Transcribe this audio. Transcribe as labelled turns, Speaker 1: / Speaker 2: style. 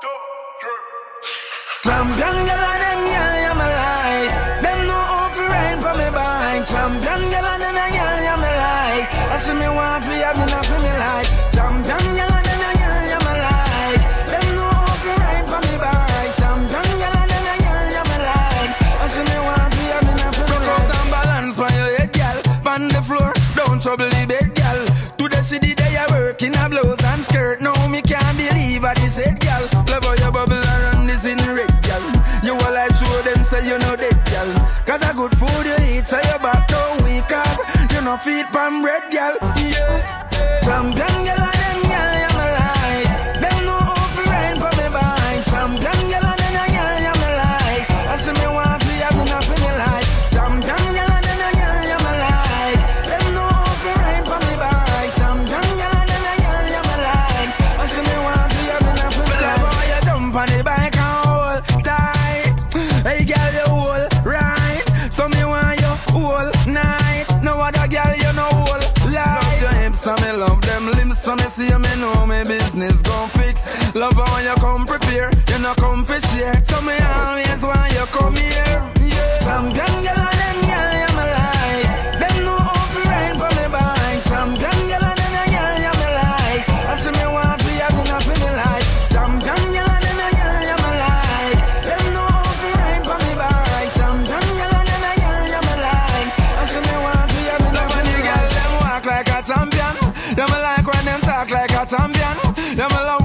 Speaker 1: Champion girl and them girl, you me like. Them know how to rain for me bike. Champion girl and them girl, you me like. I see me want to have me not for me like. Champion girl and them girl, you me like. Them know how to rain for me bike. Champion girl and them girl, you me like. I see me want to have me not for me like. Rock out and balance on your head, girl. On the floor, don't trouble the bed, girl. To the city they are working a blouse and skirt. No, me can't believe what this head, girl. Love how you bubble around this in red, girl. You all I show them say you know that, girl. Cause a good food you eat, so your back no weak. Cause you know feed pan bread, girl. Yeah. Champion girl and them girl, you me like. Them know how to rain for me bike. Champion girl and them girl, you me like. I see me want to have me not for me like. Champion girl and them girl, you me like. Them know how to rain for me bike. Champion girl and them girl, you me like. I see me want to have me not for me like. Boy, you jump on the bike and hold tight. Hey girl, you hold right. So me want you hold night. No other girl you know hold light. Love your hips and me love them limbs. So me see me know me business gon' fix. Love how you come prepare. You know come for share. So me always want you come here. Yeah. Champion girl and them girl you me like. Them know how to rain for me bike. Champion girl and them girl you me like. I see me want to have me not for me like. Champion girl and them girl you me like. Them know how to rain for me bike. Champion girl and them girl you me like. I see me want to have me not for me like. Them walk like a champion. You me like when them talk like a champion. You me love